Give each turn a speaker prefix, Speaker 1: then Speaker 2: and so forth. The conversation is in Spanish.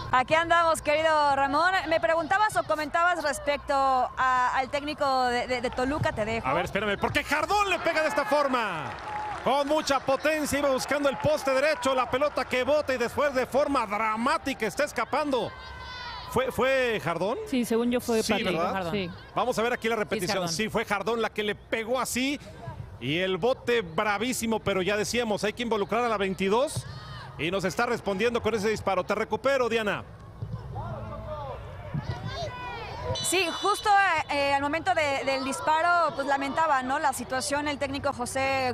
Speaker 1: Aquí andamos, querido Ramón. Me preguntabas o comentabas respecto al técnico de Toluca, te dejo.
Speaker 2: A ver, espérame, porque Jardón le pega de esta forma. Con mucha potencia, iba buscando el poste derecho, la pelota que bota y después de forma dramática está escapando. ¿Fue Jardón?
Speaker 3: Sí, según yo fue
Speaker 2: Sí, ¿verdad?
Speaker 3: Jardón. Sí.
Speaker 2: Vamos a ver aquí la repetición. Sí, fue Jardón la que le pegó así. Y el bote bravísimo, pero ya decíamos, hay que involucrar a la 22. Y nos está respondiendo con ese disparo. Te recupero, Diana.
Speaker 1: Sí, justo al momento del disparo, pues lamentaba, ¿no? La situación, el técnico José